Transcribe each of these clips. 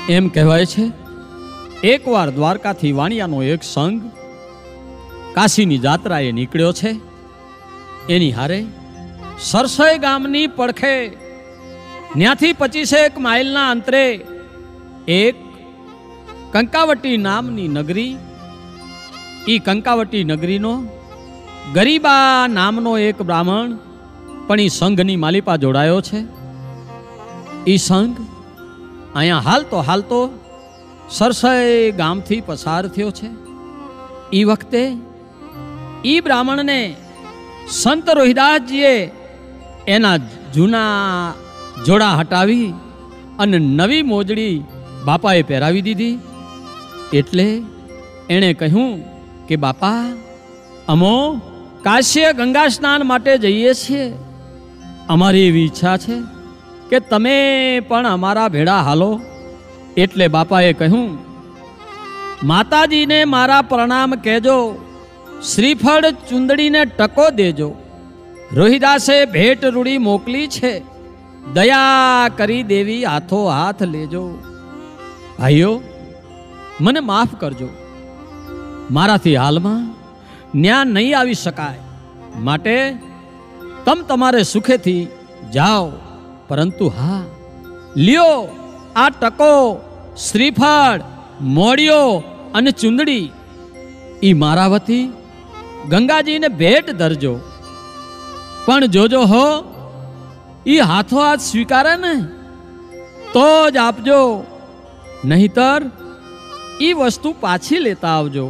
એમ કહેવાય છે એકવાર દ્વારકાથી વાણિયાનો એક સંઘ કાશીની જાત્રાએ નીકળ્યો છે. એની હારે સરસઈ ગામની પડખે ન્યાથી 25 માઇલના અંતરે એક કંકાવટી નામની નગરી, ઈ કંકાવટી નગરીનો ગરીબા નામનો એક બ્રાહ્મણ પણ ઈ સંઘની માલિપા જોડાયો છે. ઈ સંઘ અહીંયા હાલતો હાલતો સરસઈ ગામથી પસાર થયો છે. ઈ વખતે ઈ બ્રાહ્મણને સંત રોહિદાસજીએ એના જૂના જોડા હટાવી અને નવી મોજડી બાપાએ પહેરાવી દીધી. એટલે એણે કહ્યું કે બાપા, અમો કાશ્ય ગંગા સ્નાન માટે જઈએ છીએ. અમારી એવી ઈચ્છા છે કે તમે પણ અમારા ભેળા હાલો. એટલે બાપાએ કહ્યું, માતાજીને મારા પ્રણામ કહેજો, શ્રીફળ ચુંદડીને ટકો દેજો. રોહિદાસે ભેટ રૂડી મોકલી છે, દયા કરી દેવી હાથો હાથ લેજો. ભાઈઓ, મને માફ કરજો, મારાથી હાલમાં ન્યા નહીં આવી શકાય. માટે તમારે સુખેથી જાઓ. પરંતુ હા, લ્યો આ ટકો, શ્રીફળ, મોડિયો અને ચુંદડી ઈ મારા વતી ગંગાજીને ભેટ ધરજો. પણ જોજો હો, ઈ હાથો હાથ સ્વીકારે ને તો જ આપજો, નહીતર ઈ વસ્તુ પાછી લેતા આવજો.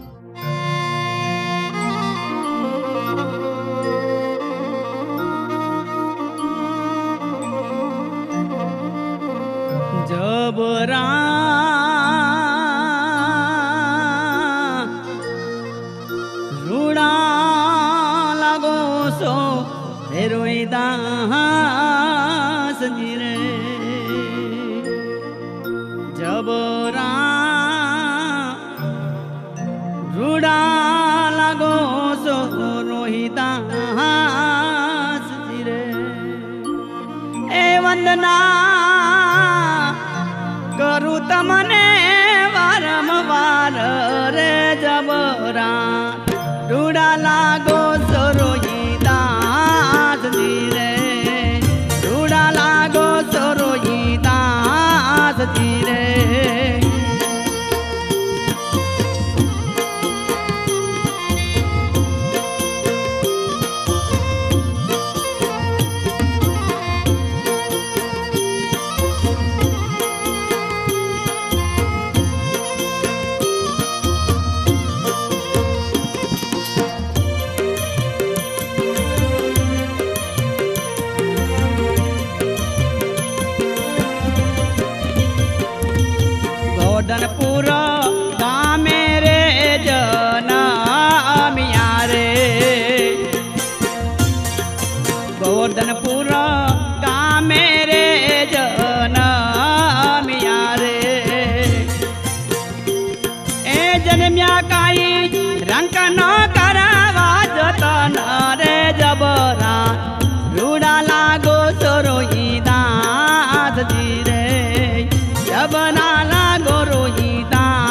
જબરા રૂડા લાગો સો રોહિદાસ રે. જબરા રૂડા લાગો સો રોહિદાસ રે. એ વંદના કરું તમને વારંવાર રે. જબરા રૂડા લાગો સો રોહિદાસ રે. રૂડા લાગો સો રોહિદાસ રે. ગોવર્ધનપુર ગામે રે જનમિયા રે. ગોવર્ધનપુર ગામે રે જનમિયા રે. એ જન્મ્યા કાઈ રંક ન કરવા જતન રે. જબરા રૂડા લાગો સો રોહિદાસ રે. જબરા લાગો રોહિદાસ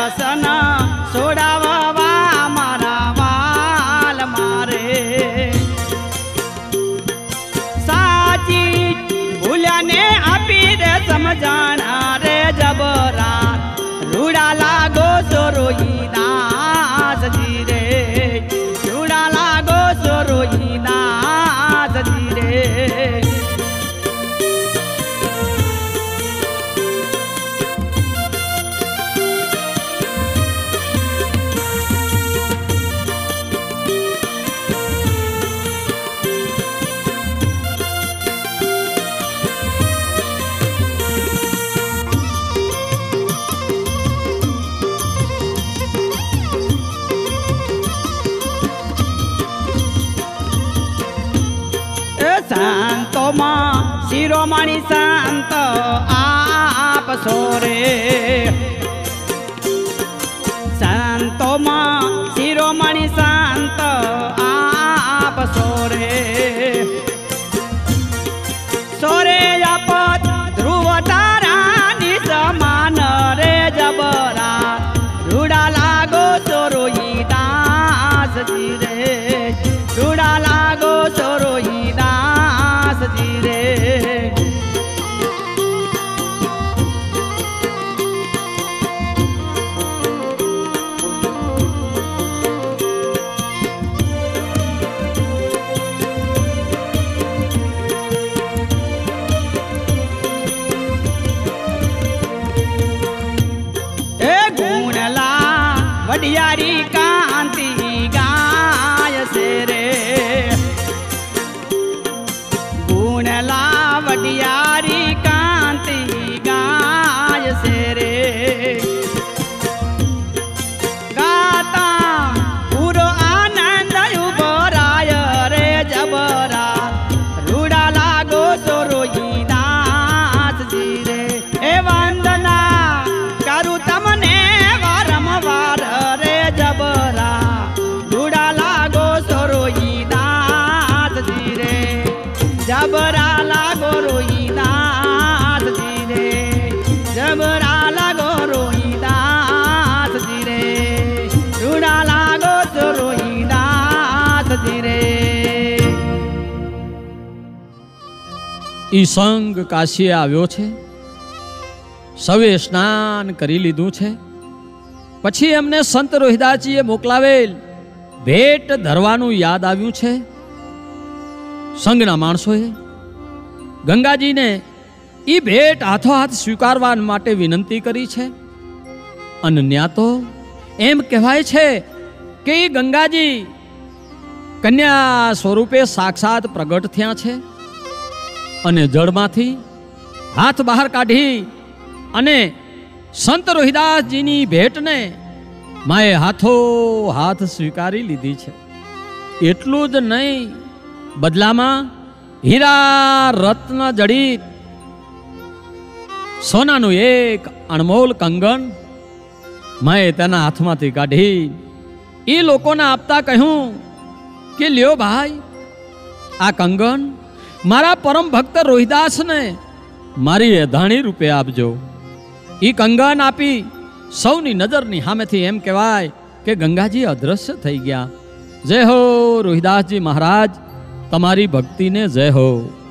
વ્યસન છોડાવવા મારા વાલ મારે સાચી ભૂલ્યાને આપી દે સમજાણા રે જબરા રૂડા લાગો છો રોહિદાસજી રે રૂડા લાગો છો રોહિદાસજી રે સંતોમાં શિરોમણી સંત આપશો રે સંતોમાં શિરોમણી સંત આપશો રે સોરે આપત ધ્રુવ તારાની સમાન રે જબરા રૂડા લાગો છો રોહિદાસજી રે રૂડા લાગો છો રોહિદાસજી રે વડિયારી કાંતિ ગાય છે રે ગુણલા વડિયારી કાંતિ ગાય છે રે ગાતા પૂરો આનંદ ઉભો રાય રે જબરા રૂડા લાગો છો રોહિદાસજી રે એ વંદના કરું તમને વારંવાર રે જબરા રૂડા લાગો છો રોહિદાસજી રે જબરા લાગો રોહિદાસજી રે જબરા લાગો રોહિદાસજી રે રૂડા લાગો છો રોહિદાસજી રે ઈ સંઘ કાશીએ આવ્યો છે સવે સ્નાન કરી લીધું છે પછી એમને સંત રોહિદાસજીએ મોકલાવેલ ભેટ ધરવાનું યાદ આવ્યું છે સંઘના માણસોએ ગંગાજીને ઈ ભેટ હાથોહાથ સ્વીકારવા માટે વિનંતી કરી છે અને ન્યા તો એમ કહેવાય છે કે ઈ ગંગાજી કન્યા સ્વરૂપે સાક્ષાત પ્રગટ થયા છે અને જળમાંથી હાથ બહાર કાઢી અને સંત રોહિદાસજીની ભેટને માએ હાથો હાથ સ્વીકારી લીધી છે એટલું જ નહીં બદલામાં હીરા રત્ન જડિત સોનાનું એક અણમોલ કંગન માએ તેના હાથમાંથી કાઢી એ લોકોને આપતા કહ્યું કે લ્યો ભાઈ આ કંગન મારા પરમ ભક્ત રોહિદાસને મારી અધાણી રૂપે આપજો ઈ કંગન આપી સૌની નજરની સામેથી એમ કહેવાય કે ગંગાજી અદ્રશ્ય થઈ ગયા. જય હો રોહિદાસજી મહારાજ, તમારી ભક્તિને જય હો.